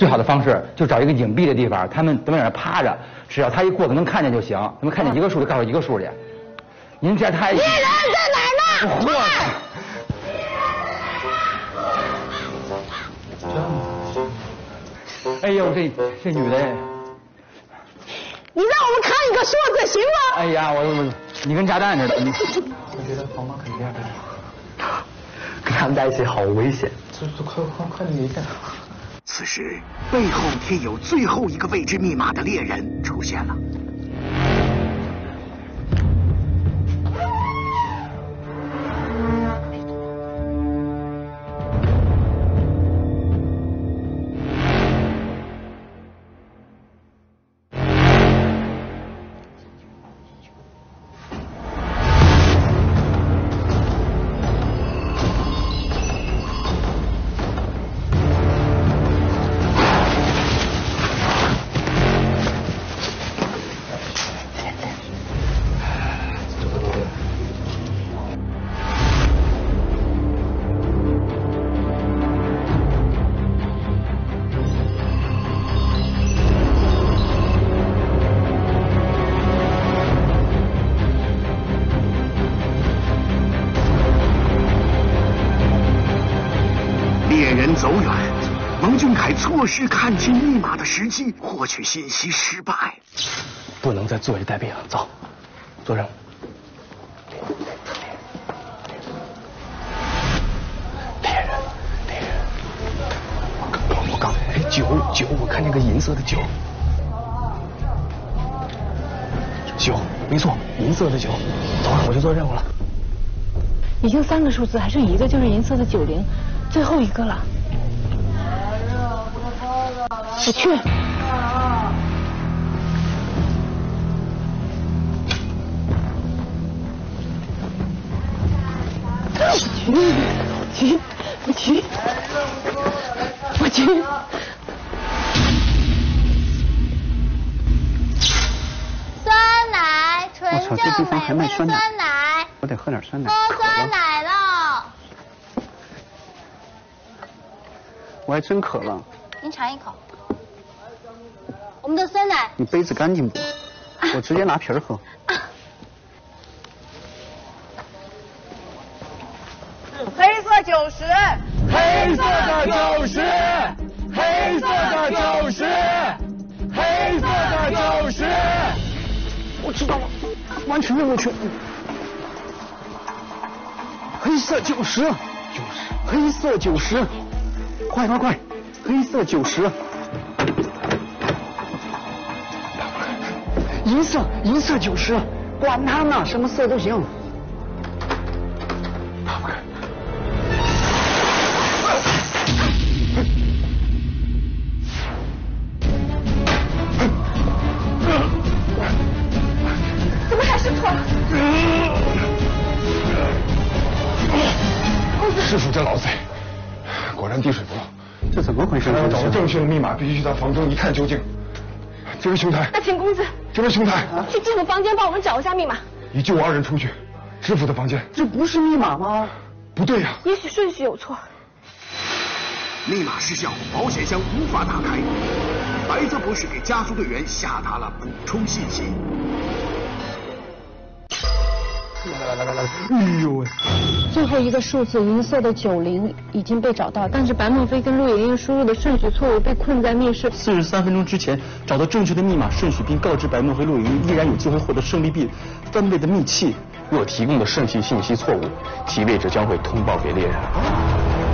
最好的方式就找一个隐蔽的地方，他们在那趴着，只要他一过去能看见就行。他们看见一个数就告诉一个数去。您这太…… 猎人在哪儿呢？ 嚯！哎呦，这女的， 你让我们看一个数字行吗？ 哎呀，你跟炸弹似的，你觉得黄毛肯定跟他们在一起好危险。快点一下。 此时，背后贴有最后一个未知密码的猎人出现了。猎人走远，王俊凯错失看清密码的时机，获取信息失败。 不能再坐以待毙了，走，做任务。猎人，我刚才酒，我看见个银色的酒，没错，银色的酒。走了，我去做任务了。 已经3个数字，还剩一个，就是银色的90，最后一个了。我去。我去。 酸奶，纯正美味酸奶。 我得喝点酸奶。 喝酸奶了。 我还真渴了。 您尝一口。我们的酸奶。 你杯子干净不？我直接拿瓶喝。 黑色90， 黑色的90，黑色的90，黑色的90。 我知道了，完成任务去。黑色90，黑色90，快，黑色90。银色90，管他呢，什么色都行。打不开。 怎么还是错了？ 师傅这老贼，果然滴水不漏。 这怎么回事？ 要找到正确的密码，必须去他房中一探究竟。这位兄台， 那请公子， 这位兄台， 去继父房间帮我们找一下密码。 已救2人出去，知府的房间。 这不是密码吗？ 不对呀， 也许顺序有错。 密码失效，保险箱无法打开。白泽博士给家族队员下达了补充信息。 来，哎呦喂！ 最后一个数字银色的90已经被找到，但是白墨菲跟陆莹莹输入的顺序错误，被困在密室。 43分钟之前找到正确的密码顺序，并告知白墨菲、陆莹莹依然有机会获得胜利币分位的密契。 若提供的顺序信息错误，提位者将会通报给猎人。